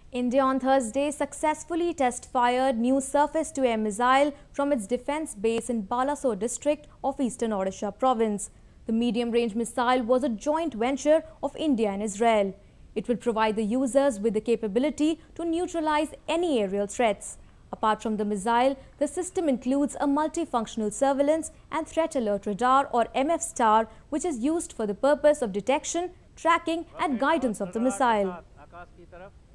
India on Thursday successfully test-fired new surface-to-air missile from its defence base in Balasore district of eastern Odisha province. The medium-range missile was a joint venture of India and Israel. It will provide the users with the capability to neutralize any aerial threats. Apart from the missile, the system includes a multifunctional surveillance and threat alert radar or MF star, which is used for the purpose of detection, tracking and guidance of the missile.